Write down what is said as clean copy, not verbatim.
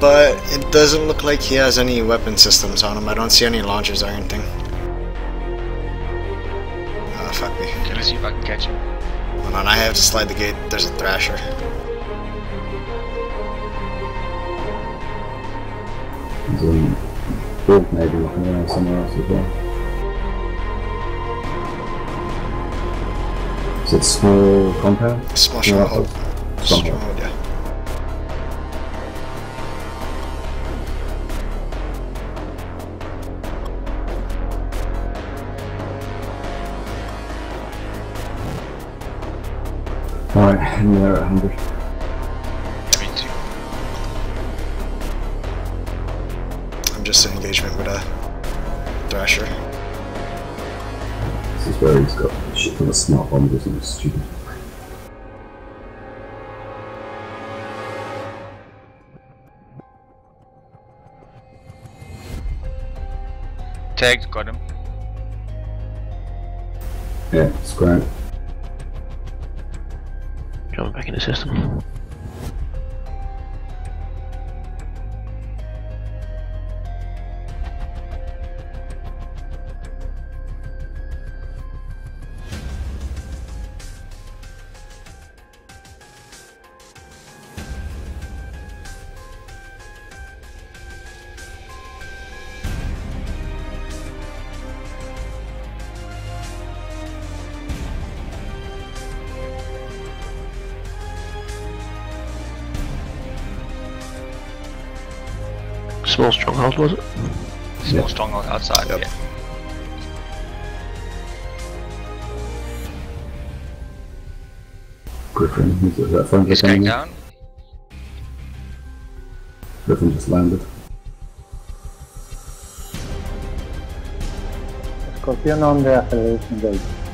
but it doesn't look like he has any weapon systems on him. I don't see any launchers or anything. Oh, fuck me. Okay, let's see if I can catch him. Hold on, I have to slide the gate. There's a Thrasher. There's a wolf maybe looking around somewhere else as well. Is it small compound? Small stronghold. Stronghold, yeah. Alright, I'm there at 100. Me too. I'm just in engagement with a Thrasher. This is where he's got shit from a smart bomb, isn't it? Stupid. Tagged, got him. Yeah, it's great. Coming back in the system. Small stronghold, was it? Small stronghold outside, Yep. yeah. Griffin, is that phone He's going down. Griffin just landed. Scorpion on the acceleration gate.